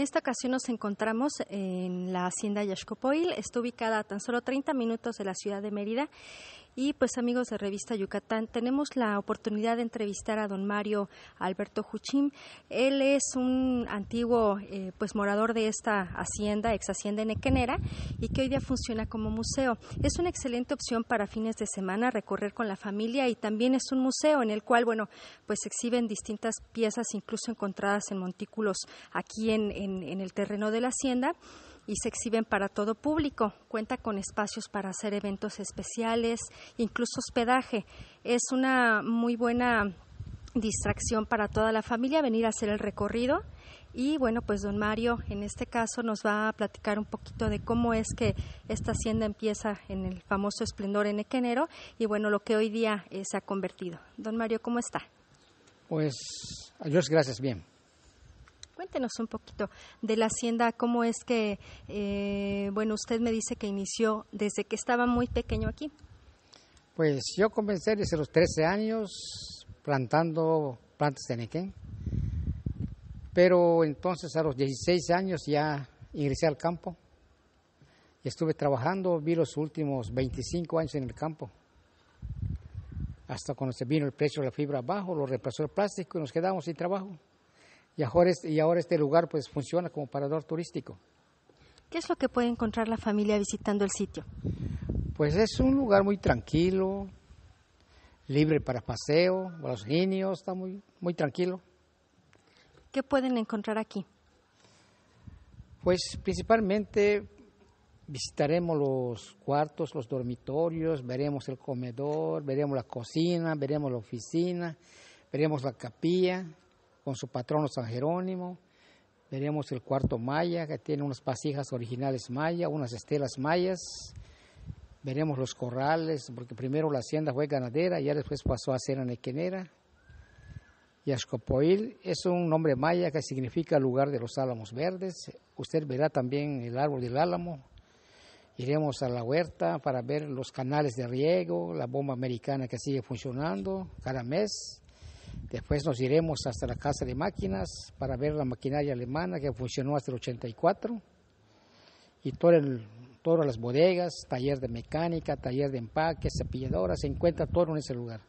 esta ocasión nos encontramos en la hacienda Yaxcopoil. Está ubicada a tan solo 30 minutos de la ciudad de Mérida. Y pues amigos de Revista Yucatán, tenemos la oportunidad de entrevistar a don Mario Alberto Juchín. Él es un antiguo pues morador de esta hacienda, ex hacienda Nequenera, y que hoy día funciona como museo. Es una excelente opción para fines de semana recorrer con la familia, y también es un museo en el cual, bueno, pues se exhiben distintas piezas, incluso encontradas en montículos aquí en el terreno de la hacienda, y se exhiben para todo público. Cuenta con espacios para hacer eventos especiales, incluso hospedaje. Es una muy buena distracción para toda la familia venir a hacer el recorrido. Y bueno, pues don Mario en este caso nos va a platicar un poquito de cómo es que esta hacienda empieza en el famoso esplendor enequenero y bueno, lo que hoy día se ha convertido. Don Mario, ¿cómo está? Pues, adiós, gracias, bien. Cuéntenos un poquito de la hacienda, cómo es que, bueno, usted me dice que inició desde que estaba muy pequeño aquí. Pues yo comencé desde los 13 años plantando plantas de nequén, pero entonces a los 16 años ya ingresé al campo y estuve trabajando, vi los últimos 25 años en el campo, hasta cuando se vino el precio de la fibra abajo, lo reemplazó el plástico y nos quedamos sin trabajo. Y ahora este lugar pues funciona como parador turístico. ¿Qué es lo que puede encontrar la familia visitando el sitio? Pues es un lugar muy tranquilo, libre para paseo, para los niños, está muy, muy tranquilo. ¿Qué pueden encontrar aquí? Pues principalmente visitaremos los cuartos, los dormitorios, veremos el comedor, veremos la cocina, veremos la oficina, veremos la capilla con su patrono San Jerónimo, veremos el cuarto maya que tiene unas vasijas originales maya, unas estelas mayas, veremos los corrales, porque primero la hacienda fue ganadera y ya después pasó a ser nequenera. Yaxcopoil es un nombre maya que significa lugar de los álamos verdes. Usted verá también el árbol del álamo. Iremos a la huerta para ver los canales de riego, la bomba americana que sigue funcionando cada mes. Después nos iremos hasta la casa de máquinas para ver la maquinaria alemana que funcionó hasta el 84 y todas las bodegas, taller de mecánica, taller de empaque, cepilladora, se encuentra todo en ese lugar.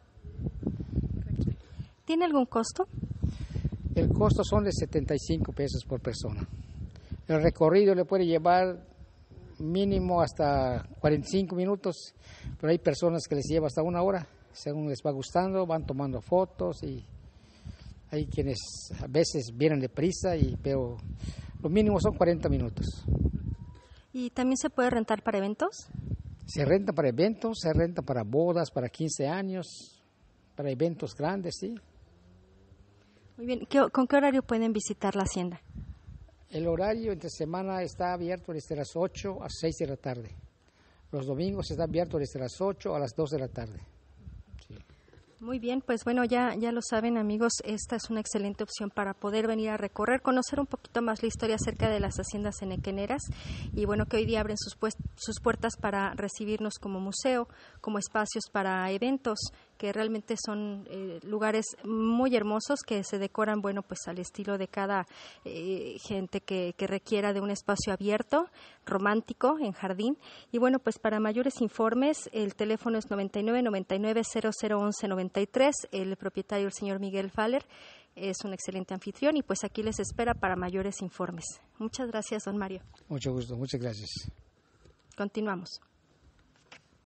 ¿Tiene algún costo? El costo son de 75 pesos por persona. El recorrido le puede llevar mínimo hasta 45 minutos, pero hay personas que les lleva hasta una hora. Según les va gustando, van tomando fotos y hay quienes a veces vienen deprisa, pero lo mínimo son 40 minutos. ¿Y también se puede rentar para eventos? Se renta para eventos, se renta para bodas, para 15 años, para eventos grandes, sí. Muy bien. ¿Con qué horario pueden visitar la hacienda? El horario entre semana está abierto desde las 8 a 6 de la tarde. Los domingos está abierto desde las 8 a las 2 de la tarde. Muy bien, pues bueno, ya lo saben amigos, esta es una excelente opción para poder venir a recorrer, conocer un poquito más la historia acerca de las haciendas enequeneras y bueno, que hoy día abren sus puertas para recibirnos como museo, como espacios para eventos, que realmente son lugares muy hermosos que se decoran, bueno, pues al estilo de cada gente que requiera de un espacio abierto, romántico, en jardín. Y bueno, pues para mayores informes, el teléfono es 9999-001193, el propietario, el señor Miguel Faller, es un excelente anfitrión y pues aquí les espera para mayores informes. Muchas gracias, don Mario. Mucho gusto, muchas gracias. Continuamos.